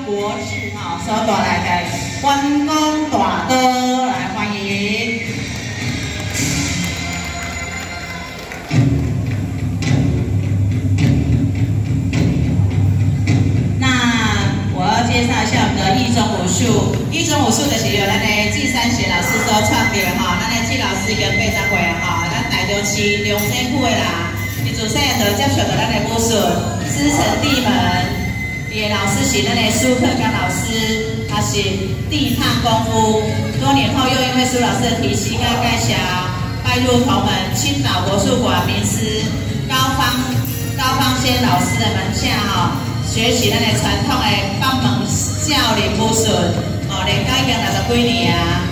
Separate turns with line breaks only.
国志哈，所带来的观光大刀来欢迎。那我要介绍一下我们的义中武术。义中武术就是由咱的季三贤老师所创立的哈，咱的季老师已经非常会啊哈，咱大中市龙山区的啦，伊自细汉就接受到咱的武术，师承地门。伊的老师是咱的苏克刚老师，他是地胖功夫。多年后又因为苏老师的提携跟介绍，拜入同门青岛国术馆名师高方先老师的门下哈，学习咱的传统的北门少林武术，哦，练到已经60几年啊。